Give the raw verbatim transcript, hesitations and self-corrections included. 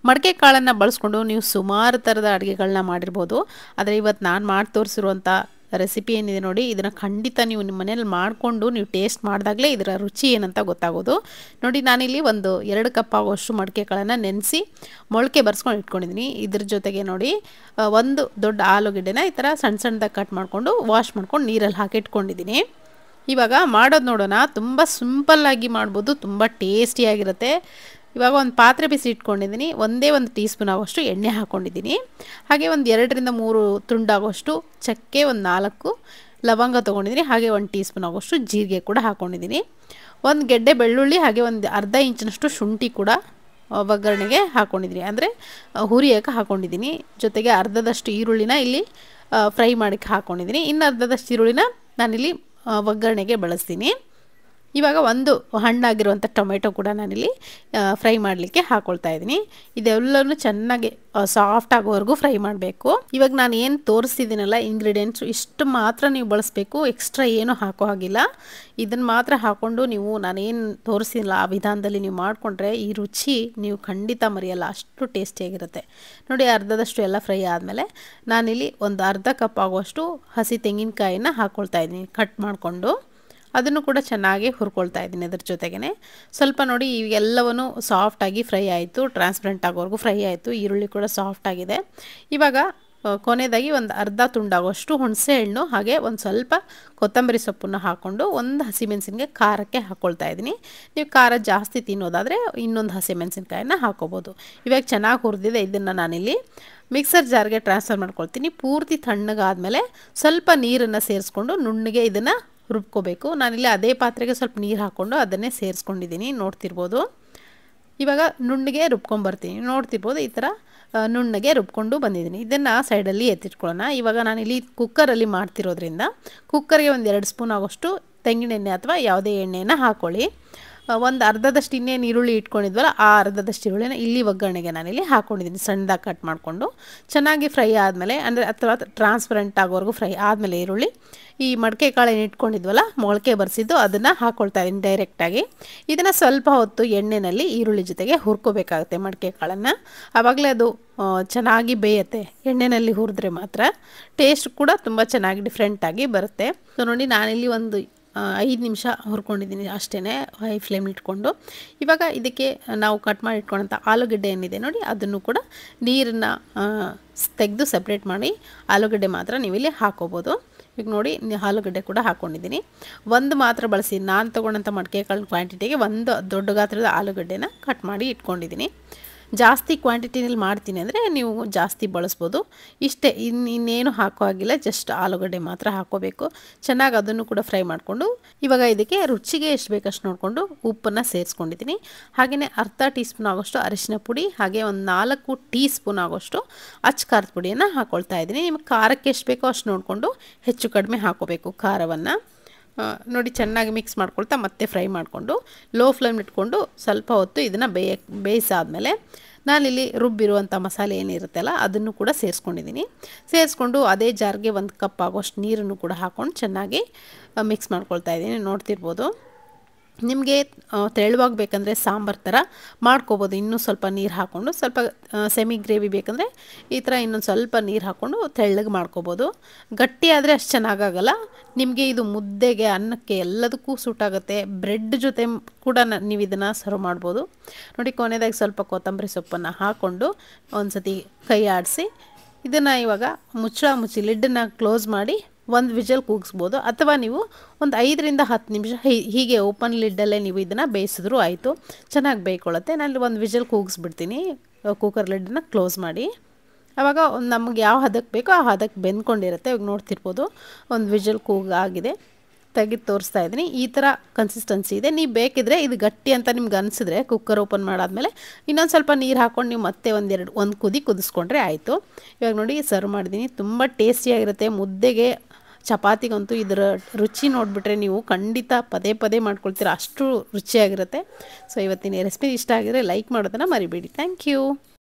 ಮಡಕೆ ಕಾಳನ್ನು ಬಳಸ್ಕೊಂಡು ನೀವು ಸುಮಾರು ಥರದ ಅಡುಗೆಗಳನ್ನ ಮಾಡಿರ್ಬೋದು. ಆದರೆ ಇವತ್ತು ನಾನು ಮಾಡಿ ತೋರಿಸಿರುವಂಥ ರೆಸಿಪಿ ಏನಿದೆ ನೋಡಿ, ಇದನ್ನು ಖಂಡಿತ ನೀವು ನಿಮ್ಮ ಮನೇಲಿ ಮಾಡಿಕೊಂಡು ನೀವು ಟೇಸ್ಟ್ ಮಾಡಿದಾಗಲೇ ಇದರ ರುಚಿ ಏನಂತ ಗೊತ್ತಾಗೋದು. ನೋಡಿ ನಾನಿಲ್ಲಿ ಒಂದು ಎರಡು ಕಪ್ ಆಗೋಷ್ಟು ಮಡಕೆ ಕಾಳನ್ನು ನೆನೆಸಿ ಮೊಳಕೆ ಬರ್ಸ್ಕೊಂಡು ಇಟ್ಕೊಂಡಿದ್ದೀನಿ. ಇದ್ರ ಜೊತೆಗೆ ನೋಡಿ ಒಂದು ದೊಡ್ಡ ಆಲೂಗೆಡ್ಡೆನ ಈ ಥರ ಸಣ್ಣ ಸಣ್ಣದಾಗಿ ಕಟ್ ಮಾಡಿಕೊಂಡು ವಾಶ್ ಮಾಡ್ಕೊಂಡು ನೀರಲ್ಲಿ ಹಾಕಿ ಇಟ್ಕೊಂಡಿದ್ದೀನಿ. ಇವಾಗ ಮಾಡೋದು ನೋಡೋಣ. ತುಂಬ ಸಿಂಪಲ್ಲಾಗಿ ಮಾಡ್ಬೋದು, ತುಂಬ ಟೇಸ್ಟಿಯಾಗಿರುತ್ತೆ. ಇವಾಗ ಒಂದು ಪಾತ್ರೆ ಬಿಸಿ ಇಟ್ಕೊಂಡಿದ್ದೀನಿ. ಒಂದೇ ಒಂದು ಟೀ ಸ್ಪೂನ್ ಆಗೋಷ್ಟು ಎಣ್ಣೆ ಹಾಕ್ಕೊಂಡಿದ್ದೀನಿ. ಹಾಗೆ ಒಂದು ಎರಡರಿಂದ ಮೂರು ತುಂಡಾಗೋಷ್ಟು ಚಕ್ಕೆ, ಒಂದು ನಾಲ್ಕು ಲವಂಗ ತೊಗೊಂಡಿದ್ದೀನಿ. ಹಾಗೆ ಒಂದು ಟೀ ಸ್ಪೂನ್ ಆಗೋಷ್ಟು ಜೀರಿಗೆ ಕೂಡ ಹಾಕ್ಕೊಂಡಿದ್ದೀನಿ. ಒಂದು ಗೆಡ್ಡೆ ಬೆಳ್ಳುಳ್ಳಿ ಹಾಗೆ ಒಂದು ಅರ್ಧ ಇಂಚಿನಷ್ಟು ಶುಂಠಿ ಕೂಡ ಒಗ್ಗರಣೆಗೆ ಹಾಕ್ಕೊಂಡಿದ್ದೀನಿ, ಅಂದರೆ ಹುರಿಯೋಕೆ ಹಾಕ್ಕೊಂಡಿದ್ದೀನಿ. ಜೊತೆಗೆ ಅರ್ಧದಷ್ಟು ಈರುಳ್ಳಿನ ಇಲ್ಲಿ ಫ್ರೈ ಮಾಡೋಕ್ಕೆ ಹಾಕ್ಕೊಂಡಿದ್ದೀನಿ. ಇನ್ನು ಅರ್ಧದಷ್ಟು ಈರುಳ್ಳಿನ ನಾನಿಲ್ಲಿ ಒಗ್ಗರಣೆಗೆ ಬಳಸ್ತೀನಿ. ಇವಾಗ ಒಂದು ಹಣ್ಣಾಗಿರುವಂಥ ಟೊಮೆಟೊ ಕೂಡ ನಾನಿಲ್ಲಿ ಫ್ರೈ ಮಾಡಲಿಕ್ಕೆ ಹಾಕ್ಕೊಳ್ತಾ ಇದ್ದೀನಿ. ಇದೆಲ್ಲನೂ ಚೆನ್ನಾಗಿ ಸಾಫ್ಟ್ ಆಗೋವರೆಗೂ ಫ್ರೈ ಮಾಡಬೇಕು. ಇವಾಗ ನಾನು ಏನು ತೋರಿಸ್ತಿದ್ದೀನಲ್ಲ ಇಂಗ್ರೀಡಿಯೆಂಟ್ಸು, ಇಷ್ಟು ಮಾತ್ರ ನೀವು ಬಳಸಬೇಕು, ಎಕ್ಸ್ಟ್ರಾ ಏನೂ ಹಾಕೋ ಹಾಗಿಲ್ಲ. ಇದನ್ನು ಮಾತ್ರ ಹಾಕ್ಕೊಂಡು ನೀವು ನಾನೇನು ತೋರಿಸ್ತಿಲ್ಲ ಆ ವಿಧಾನದಲ್ಲಿ ನೀವು ಮಾಡಿಕೊಂಡ್ರೆ ಈ ರುಚಿ ನೀವು ಖಂಡಿತ ಮರೆಯಲ್ಲ, ಅಷ್ಟು ಟೇಸ್ಟಿಯಾಗಿರುತ್ತೆ. ನೋಡಿ ಅರ್ಧದಷ್ಟು ಎಲ್ಲ ಫ್ರೈ ಆದಮೇಲೆ ನಾನಿಲ್ಲಿ ಒಂದು ಅರ್ಧ ಕಪ್ ಆಗುವಷ್ಟು ಹಸಿ ತೆಂಗಿನಕಾಯಿನ ಹಾಕ್ಕೊಳ್ತಾ ಇದ್ದೀನಿ ಕಟ್ ಮಾಡಿಕೊಂಡು. ಅದನ್ನು ಕೂಡ ಚೆನ್ನಾಗಿ ಹುರ್ಕೊಳ್ತಾ ಇದ್ದೀನಿ. ಅದ್ರ ಜೊತೆಗೇ ಸ್ವಲ್ಪ ನೋಡಿ ಇವೆಲ್ಲವೂ ಸಾಫ್ಟಾಗಿ ಫ್ರೈ ಆಯಿತು, ಟ್ರಾನ್ಸ್ಪರೆಂಟ್ ಆಗೋವರೆಗೂ ಫ್ರೈ ಆಯಿತು. ಈರುಳ್ಳಿ ಕೂಡ ಸಾಫ್ಟಾಗಿದೆ. ಇವಾಗ ಕೊನೆಯದಾಗಿ ಒಂದು ಅರ್ಧ ತುಂಡಾಗೋಷ್ಟು ಹುಣಸೆ ಹಣ್ಣು ಹಾಗೆ ಒಂದು ಸ್ವಲ್ಪ ಕೊತ್ತಂಬರಿ ಸೊಪ್ಪನ್ನು ಹಾಕ್ಕೊಂಡು ಒಂದು ಹಸಿಮೆಣಸಿನ್ಕಾಯಿ ಖಾರಕ್ಕೆ ಹಾಕ್ಕೊಳ್ತಾ ಇದ್ದೀನಿ. ನೀವು ಖಾರ ಜಾಸ್ತಿ ತಿನ್ನೋದಾದರೆ ಇನ್ನೊಂದು ಹಸಿಮೆಣಸಿನ್ಕಾಯಿನ ಹಾಕ್ಕೋಬೋದು. ಇವಾಗ ಚೆನ್ನಾಗಿ ಹುರಿದಿದೆ. ಇದನ್ನು ನಾನಿಲ್ಲಿ ಮಿಕ್ಸರ್ ಜಾರ್ಗೆ ಟ್ರಾನ್ಸ್ಫರ್ ಮಾಡ್ಕೊಳ್ತೀನಿ. ಪೂರ್ತಿ ತಣ್ಣಗಾದಮೇಲೆ ಸ್ವಲ್ಪ ನೀರನ್ನು ಸೇರಿಸ್ಕೊಂಡು ನುಣ್ಣಗೆ ಇದನ್ನು ರುಬ್ಕೋಬೇಕು. ನಾನಿಲ್ಲಿ ಅದೇ ಪಾತ್ರೆಗೆ ಸ್ವಲ್ಪ ನೀರು ಹಾಕ್ಕೊಂಡು ಅದನ್ನೇ ಸೇರಿಸ್ಕೊಂಡಿದ್ದೀನಿ, ನೋಡ್ತಿರ್ಬೋದು. ಇವಾಗ ನುಣ್ಣಗೆ ರುಬ್ಕೊಂಬರ್ತೀನಿ, ನೋಡ್ತಿರ್ಬೋದು. ಈ ಥರ ನುಣ್ಣಗೆ ರುಬ್ಕೊಂಡು ಬಂದಿದ್ದೀನಿ. ಇದನ್ನು ಸೈಡಲ್ಲಿ ಎತ್ತಿಟ್ಕೊಳ್ಳೋಣ. ಇವಾಗ ನಾನಿಲ್ಲಿ ಕುಕ್ಕರಲ್ಲಿ ಮಾಡ್ತಿರೋದ್ರಿಂದ ಕುಕ್ಕರ್ಗೆ ಒಂದು ಎರಡು ಸ್ಪೂನ್ ಆಗೋಷ್ಟು ತೆಂಗಿನ ಎಣ್ಣೆ ಅಥವಾ ಯಾವುದೇ ಎಣ್ಣೆನ ಹಾಕ್ಕೊಳ್ಳಿ. ಒಂದು ಅರ್ಧದಷ್ಟು ಇನ್ನೇನು ಈರುಳ್ಳಿ ಇಟ್ಕೊಂಡಿದ್ವಲ್ಲ ಆ ಅರ್ಧದಷ್ಟು ಈರುಳ್ಳಿನ ಇಲ್ಲಿ ಒಗ್ಗರಣೆಗೆ ನಾನಿಲ್ಲಿ ಹಾಕ್ಕೊಂಡಿದ್ದೀನಿ ಸಣ್ಣದಾಗಿ ಕಟ್ ಮಾಡಿಕೊಂಡು. ಚೆನ್ನಾಗಿ ಫ್ರೈ ಆದಮೇಲೆ ಅಂದರೆ ಅಥವಾ ಟ್ರಾನ್ಸ್ಪರೆಂಟ್ ಆಗೋವರೆಗೂ ಫ್ರೈ ಆದಮೇಲೆ ಈರುಳ್ಳಿ ಈ ಮಡಕೆ ಕಾಳನ್ನು ಇಟ್ಕೊಂಡಿದ್ವಲ್ಲ ಮೊಳಕೆ ಬರೆಸಿದ್ದು ಅದನ್ನು ಹಾಕ್ಕೊಳ್ತಾ ಇದ್ದೀನಿ ಡೈರೆಕ್ಟಾಗಿ. ಇದನ್ನು ಸ್ವಲ್ಪ ಹೊತ್ತು ಎಣ್ಣೆಯಲ್ಲಿ ಈರುಳ್ಳಿ ಜೊತೆಗೆ ಹುರ್ಕೋಬೇಕಾಗುತ್ತೆ ಮಡಕೆ ಕಾಳನ್ನು. ಆವಾಗಲೇ ಅದು ಚೆನ್ನಾಗಿ ಬೇಯುತ್ತೆ. ಎಣ್ಣೆಯಲ್ಲಿ ಹುರಿದ್ರೆ ಮಾತ್ರ ಟೇಸ್ಟ್ ಕೂಡ ತುಂಬ ಚೆನ್ನಾಗಿ ಡಿಫ್ರೆಂಟಾಗಿ ಬರುತ್ತೆ. ಸೊ ನೋಡಿ ನಾನಿಲ್ಲಿ ಒಂದು ಐದು ನಿಮಿಷ ಹುರ್ಕೊಂಡಿದ್ದೀನಿ ಅಷ್ಟೇ, ಹೈ ಫ್ಲೇಮ್ ಇಟ್ಕೊಂಡು. ಇವಾಗ ಇದಕ್ಕೆ ನಾವು ಕಟ್ ಮಾಡಿ ಇಟ್ಕೊಂಡಂಥ ಆಲೂಗಡ್ಡೆ ಏನಿದೆ ನೋಡಿ ಅದನ್ನು ಕೂಡ ನೀರನ್ನು ತೆಗೆದು ಸಪ್ರೇಟ್ ಮಾಡಿ ಆಲೂಗಡ್ಡೆ ಮಾತ್ರ ನೀವಿಲ್ಲಿ ಹಾಕ್ಕೋಬೋದು. ಈಗ ನೋಡಿ ಆಲೂಗಡ್ಡೆ ಕೂಡ ಹಾಕ್ಕೊಂಡಿದ್ದೀನಿ. ಒಂದು ಮಾತ್ರ ಬಳಸಿ ನಾನು ತೊಗೊಂಡಂಥ ಮಡಕೆ ಕಾಳು ಕ್ವಾಂಟಿಟಿಗೆ ಒಂದು ದೊಡ್ಡ ಗಾತ್ರದ ಆಲೂಗಡ್ಡೆನ ಕಟ್ ಮಾಡಿ ಇಟ್ಕೊಂಡಿದ್ದೀನಿ. ಜಾಸ್ತಿ ಕ್ವಾಂಟಿಟಿನಲ್ಲಿ ಮಾಡ್ತೀನಿ ಅಂದರೆ ನೀವು ಜಾಸ್ತಿ ಬಳಸ್ಬೋದು. ಇಷ್ಟೇ, ಇನ್ನು ಇನ್ನೇನು ಹಾಕೋ ಆಗಿಲ್ಲ, ಜಸ್ಟ್ ಆಲೂಗಡ್ಡೆ ಮಾತ್ರ ಹಾಕ್ಕೋಬೇಕು. ಚೆನ್ನಾಗಿ ಅದನ್ನು ಕೂಡ ಫ್ರೈ ಮಾಡಿಕೊಂಡು ಇವಾಗ ಇದಕ್ಕೆ ರುಚಿಗೆ ಎಷ್ಟು ಬೇಕಷ್ಟು ನೋಡಿಕೊಂಡು ಉಪ್ಪನ್ನು ಸೇರಿಸ್ಕೊಂಡಿದ್ದೀನಿ. ಹಾಗೆಯೇ ಅರ್ಧ ಟೀ ಸ್ಪೂನ್ ಆಗೋಷ್ಟು ಅರಿಶಿನ ಪುಡಿ ಹಾಗೆ ಒಂದು ನಾಲ್ಕು ಟೀ ಸ್ಪೂನ್ ಆಗೋಷ್ಟು ಅಚ್ಚ ಖಾರದ ಪುಡಿಯನ್ನು ಹಾಕ್ಕೊಳ್ತಾ ಇದ್ದೀನಿ. ನಿಮಗೆ ಖಾರಕ್ಕೆ ಎಷ್ಟು ಬೇಕೋ ಅಷ್ಟು ನೋಡಿಕೊಂಡು ಹೆಚ್ಚು ಕಡಿಮೆ ಹಾಕ್ಕೋಬೇಕು ಖಾರವನ್ನು. ನೋಡಿ ಚೆನ್ನಾಗಿ ಮಿಕ್ಸ್ ಮಾಡ್ಕೊಳ್ತಾ ಮತ್ತೆ ಫ್ರೈ ಮಾಡಿಕೊಂಡು ಲೋ ಫ್ಲೇಮ್ ಇಟ್ಕೊಂಡು ಸ್ವಲ್ಪ ಹೊತ್ತು ಇದನ್ನು ಬೇಯ ಬೇಯಿಸಾದ್ಮೇಲೆ ನಾನಿಲ್ಲಿ ರುಬ್ಬಿರುವಂಥ ಮಸಾಲೆ ಏನಿರುತ್ತಲ್ಲ ಅದನ್ನು ಕೂಡ ಸೇರಿಸ್ಕೊಂಡಿದ್ದೀನಿ. ಸೇರಿಸ್ಕೊಂಡು ಅದೇ ಜಾರ್ಗೆ ಒಂದು ಕಪ್ ಆಗೋಷ್ಟು ನೀರನ್ನು ಕೂಡ ಹಾಕ್ಕೊಂಡು ಚೆನ್ನಾಗಿ ಮಿಕ್ಸ್ ಮಾಡ್ಕೊಳ್ತಾ ಇದ್ದೀನಿ. ನೋಡ್ತಿರ್ಬೋದು. ನಿಮಗೆ ತೆಳುವಾಗಿ ಬೇಕಂದರೆ ಸಾಂಬಾರು ಥರ ಮಾಡ್ಕೋಬೋದು. ಇನ್ನೂ ಸ್ವಲ್ಪ ನೀರು ಹಾಕ್ಕೊಂಡು, ಸ್ವಲ್ಪ ಸೆಮಿ ಗ್ರೇವಿ ಬೇಕಂದರೆ ಈ ಥರ ಇನ್ನೊಂದು ಸ್ವಲ್ಪ ನೀರು ಹಾಕ್ಕೊಂಡು ತೆಳ್ಳಗೆ ಮಾಡ್ಕೋಬೋದು. ಗಟ್ಟಿ ಆದರೆ ಅಷ್ಟು ಚೆನ್ನಾಗಾಗಲ್ಲ. ನಿಮಗೆ ಇದು ಮುದ್ದೆಗೆ, ಅನ್ನಕ್ಕೆ ಎಲ್ಲದಕ್ಕೂ ಸೂಟ್ ಆಗುತ್ತೆ. ಬ್ರೆಡ್ ಜೊತೆ ಕೂಡ ನೀವು ಇದನ್ನು ಸರ್ವ್ ಮಾಡ್ಬೋದು. ನೋಡಿ ಕೊನೆಯದಾಗಿ ಸ್ವಲ್ಪ ಕೊತ್ತಂಬರಿ ಸೊಪ್ಪನ್ನು ಹಾಕ್ಕೊಂಡು ಒಂದು ಸತಿ ಕೈ ಆಡಿಸಿ ಇದನ್ನು ಇವಾಗ ಮುಚ್ಚಳ ಮುಚ್ಚಿ ಲಿಡ್ಡನ್ನು ಕ್ಲೋಸ್ ಮಾಡಿ ಒಂದು ವಿಜಲ್ ಕೂಗಿಸ್ಬೋದು. ಅಥವಾ ನೀವು ಒಂದು ಐದರಿಂದ ಹತ್ತು ನಿಮಿಷ ಹೀಗೆ ಓಪನ್ ಲಿಡ್ಡಲ್ಲೇ ನೀವು ಇದನ್ನು ಬೇಯಿಸಿದ್ರೂ ಆಯಿತು, ಚೆನ್ನಾಗಿ ಬೇಯ್ಕೊಳ್ಳುತ್ತೆ. ನಾನು ಒಂದು ವಿಜಲ್ ಕೂಗಿಸ್ಬಿಡ್ತೀನಿ ಕುಕ್ಕರ್ ಲಿಡ್ಡನ್ನು ಕ್ಲೋಸ್ ಮಾಡಿ. ಆವಾಗ ಒಂದು ನಮಗೆ ಯಾವ ಹದಕ್ಕೆ ಬೇಕೋ ಆ ಹದಕ್ಕೆ ಬೆಂದ್ಕೊಂಡಿರುತ್ತೆ. ಇವಾಗ ನೋಡ್ತಿರ್ಬೋದು ಒಂದು ವಿಜಲ್ ಕೂಗಾಗಿದೆ, ತೆಗೆದು ತೋರಿಸ್ತಾ ಇದ್ದೀನಿ. ಈ ಥರ ಕನ್ಸಿಸ್ಟೆನ್ಸಿ ಇದೆ. ನೀವು ಬೇಕಿದ್ರೆ ಇದು ಗಟ್ಟಿ ಅಂತ ನಿಮ್ಗೆ ಅನಿಸಿದ್ರೆ ಕುಕ್ಕರ್ ಓಪನ್ ಮಾಡಾದಮೇಲೆ ಇನ್ನೊಂದು ಸ್ವಲ್ಪ ನೀರು ಹಾಕ್ಕೊಂಡು ನೀವು ಮತ್ತೆ ಒಂದೆರಡು ಒಂದು ಕುದಿ ಕುದಿಸ್ಕೊಂಡ್ರೆ ಆಯಿತು. ಇವಾಗ ನೋಡಿ ಸರ್ವ್ ಮಾಡಿದ್ದೀನಿ. ತುಂಬ ಟೇಸ್ಟಿಯಾಗಿರುತ್ತೆ. ಮುದ್ದೆಗೆ, ಚಪಾತಿಗಂತೂ ಇದರ ರುಚಿ ನೋಡಿಬಿಟ್ರೆ ನೀವು ಖಂಡಿತ ಪದೇ ಪದೇ ಮಾಡ್ಕೊಳ್ತೀರ, ಅಷ್ಟು ರುಚಿಯಾಗಿರುತ್ತೆ. ಸೊ ಇವತ್ತಿನ ರೆಸಿಪಿ ಇಷ್ಟ ಆಗಿದ್ರೆ ಲೈಕ್ ಮಾಡೋದನ್ನು ಮರಿಬೇಡಿ. Thank you.